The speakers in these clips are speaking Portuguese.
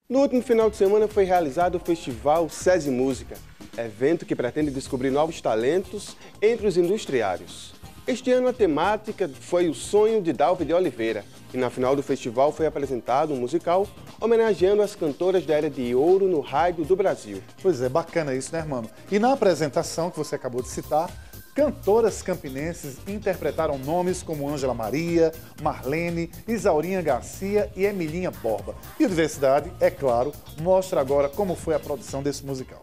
No último final de semana foi realizado o Festival SESI Música, evento que pretende descobrir novos talentos entre os industriários. Este ano a temática foi o sonho de Dalva de Oliveira e na final do festival foi apresentado um musical homenageando as cantoras da Era de Ouro no rádio do Brasil. Pois é, bacana isso, né, irmão? E na apresentação que você acabou de citar, cantoras campinenses interpretaram nomes como Ângela Maria, Marlene, Isaurinha Garcia e Emilinha Borba. E a Diversidade, é claro, mostra agora como foi a produção desse musical.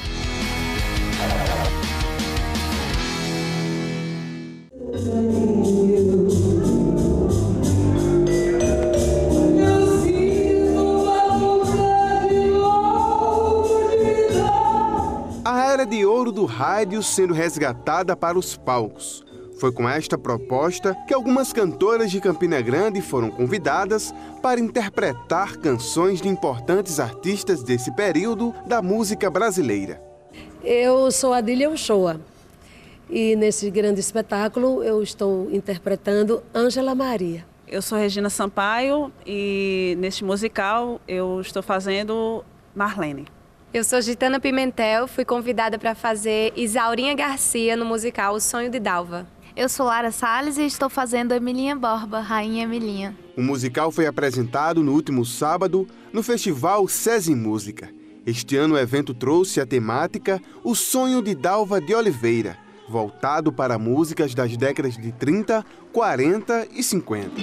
A Era de Ouro do rádio sendo resgatada para os palcos. Foi com esta proposta que algumas cantoras de Campina Grande foram convidadas para interpretar canções de importantes artistas desse período da música brasileira. Eu sou Adília Uchoa e nesse grande espetáculo eu estou interpretando Ângela Maria. Eu sou Regina Sampaio e neste musical eu estou fazendo Marlene. Eu sou Gitana Pimentel, fui convidada para fazer Isaurinha Garcia no musical O Sonho de Dalva. Eu sou Lara Salles e estou fazendo Emilinha Borba, Rainha Emilinha. O musical foi apresentado no último sábado no Festival SESI Música. Este ano o evento trouxe a temática O Sonho de Dalva de Oliveira, voltado para músicas das décadas de 30, 40 e 50.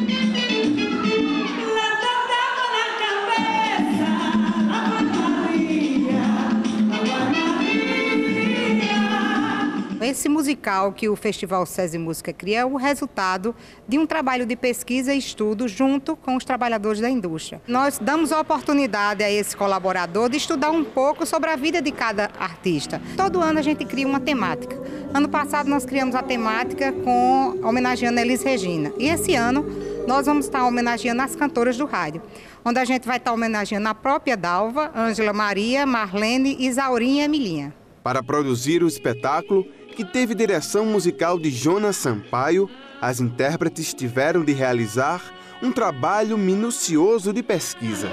Esse musical que o Festival SESI Música cria é o resultado de um trabalho de pesquisa e estudo junto com os trabalhadores da indústria. Nós damos a oportunidade a esse colaborador de estudar um pouco sobre a vida de cada artista. Todo ano a gente cria uma temática. Ano passado nós criamos a temática homenageando a Elis Regina. E esse ano nós vamos estar homenageando as cantoras do rádio, onde a gente vai estar homenageando a própria Dalva, Ângela Maria, Marlene, Isaurinha e Emilinha. Para produzir o espetáculo, que teve direção musical de Jonas Sampaio, as intérpretes tiveram de realizar um trabalho minucioso de pesquisa.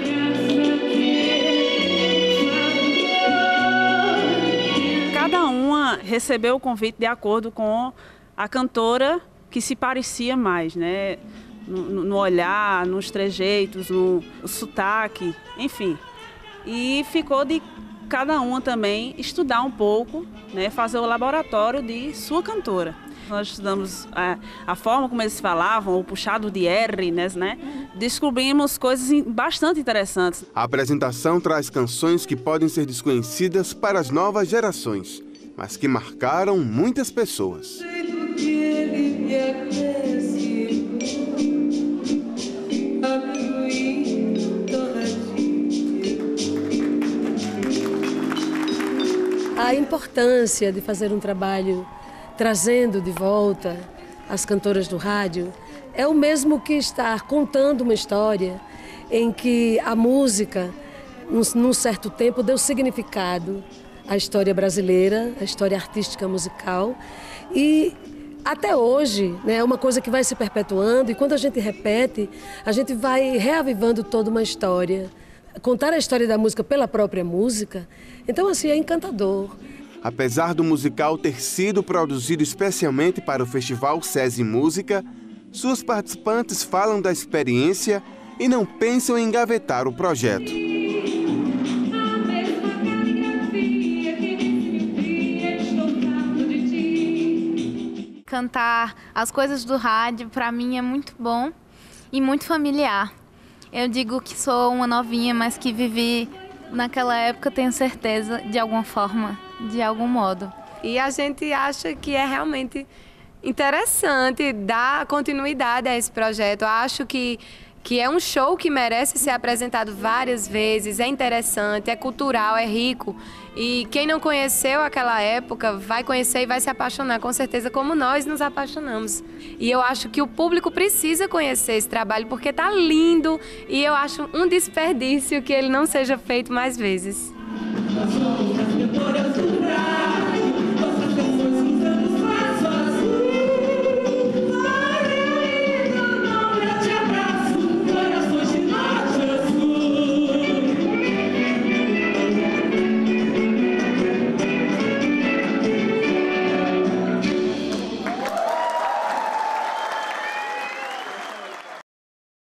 Cada uma recebeu o convite de acordo com a cantora que se parecia mais, né? No olhar, nos trejeitos, no sotaque, enfim. E ficou de cada uma também estudar um pouco, né, fazer o laboratório de sua cantora. Nós estudamos a forma como eles falavam, o puxado de R, né? Descobrimos coisas bastante interessantes. A apresentação traz canções que podem ser desconhecidas para as novas gerações, mas que marcaram muitas pessoas. A importância de fazer um trabalho trazendo de volta as cantoras do rádio é o mesmo que estar contando uma história em que a música, num certo tempo, deu significado à história brasileira, à história artística musical. E até hoje, né, é uma coisa que vai se perpetuando e quando a gente repete, a gente vai reavivando toda uma história. Contar a história da música pela própria música, então assim, é encantador. Apesar do musical ter sido produzido especialmente para o Festival SESI Música, suas participantes falam da experiência e não pensam em engavetar o projeto. Cantar as coisas do rádio, para mim, é muito bom e muito familiar. Eu digo que sou uma novinha, mas que vivi naquela época, tenho certeza, de alguma forma, de algum modo. E a gente acha que é realmente interessante dar continuidade a esse projeto. Eu acho que é um show que merece ser apresentado várias vezes, é interessante, é cultural, é rico. E quem não conheceu aquela época vai conhecer e vai se apaixonar, com certeza, como nós nos apaixonamos. E eu acho que o público precisa conhecer esse trabalho porque está lindo e eu acho um desperdício que ele não seja feito mais vezes.